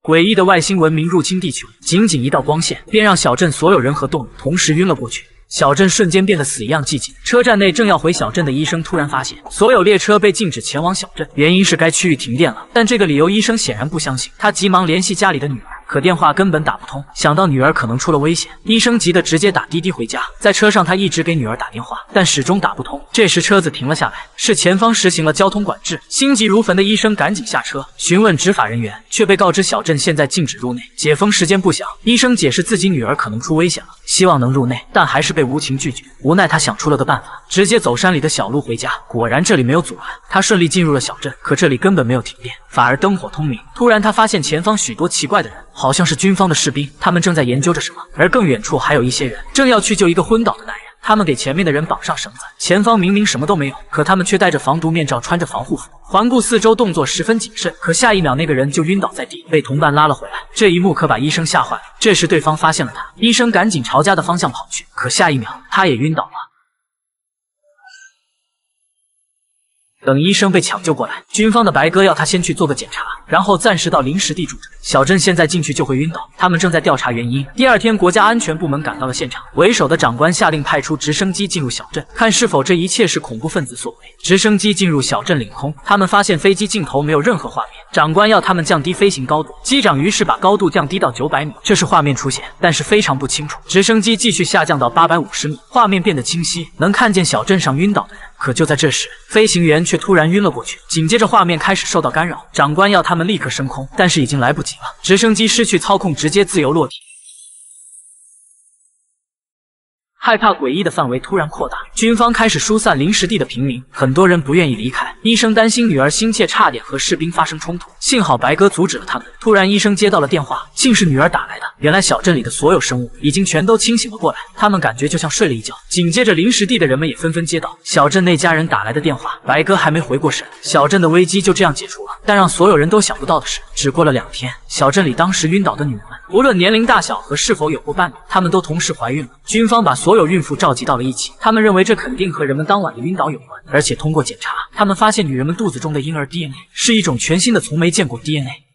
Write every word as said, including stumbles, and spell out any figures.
诡异的外星文明入侵地球，仅仅一道光线便让小镇所有人和动物同时晕了过去。 小镇瞬间变得死一样寂静。车站内正要回小镇的医生突然发现，所有列车被禁止前往小镇，原因是该区域停电了。但这个理由医生显然不相信，他急忙联系家里的女儿，可电话根本打不通。想到女儿可能出了危险，医生急得直接打滴滴回家。在车上，他一直给女儿打电话，但始终打不通。这时车子停了下来，是前方实行了交通管制。心急如焚的医生赶紧下车询问执法人员，却被告知小镇现在禁止入内，解封时间不详。医生解释自己女儿可能出危险了，希望能入内，但还是被 被无情拒绝，无奈他想出了个办法，直接走山里的小路回家。果然这里没有阻拦，他顺利进入了小镇。可这里根本没有停电，反而灯火通明。突然他发现前方许多奇怪的人，好像是军方的士兵，他们正在研究着什么。而更远处还有一些人正要去救一个昏倒的男人。 他们给前面的人绑上绳子，前方明明什么都没有，可他们却戴着防毒面罩，穿着防护服，环顾四周，动作十分谨慎。可下一秒，那个人就晕倒在地，被同伴拉了回来。这一幕可把医生吓坏了。这时，对方发现了他，医生赶紧朝家的方向跑去，可下一秒，他也晕倒了。 等医生被抢救过来，军方的白鸽要他先去做个检查，然后暂时到临时地住着。小镇现在进去就会晕倒，他们正在调查原因。第二天，国家安全部门赶到了现场，为首的长官下令派出直升机进入小镇，看是否这一切是恐怖分子所为。直升机进入小镇领空，他们发现飞机镜头没有任何画面。长官要他们降低飞行高度，机长于是把高度降低到九百米，这是画面出现，但是非常不清楚。直升机继续下降到八百五十米，画面变得清晰，能看见小镇上晕倒的人。 可就在这时，飞行员却突然晕了过去。紧接着，画面开始受到干扰，长官要他们立刻升空，但是已经来不及了。直升机失去操控，直接自由落体。 害怕诡异的范围突然扩大，军方开始疏散临时地的平民，很多人不愿意离开。医生担心女儿心切，差点和士兵发生冲突，幸好白鸽阻止了他们。突然，医生接到了电话，竟是女儿打来的。原来小镇里的所有生物已经全都清醒了过来，他们感觉就像睡了一觉。紧接着，临时地的人们也纷纷接到小镇那家人打来的电话。白鸽还没回过神，小镇的危机就这样解除了。但让所有人都想不到的是，只过了两天，小镇里当时晕倒的女人们，无论年龄大小和是否有过伴侣，她们都同时怀孕了。军方把所有 所有孕妇召集到了一起，他们认为这肯定和人们当晚的晕倒有关，而且通过检查，他们发现女人们肚子中的婴儿 D N A 是一种全新的、从没见过 D N A。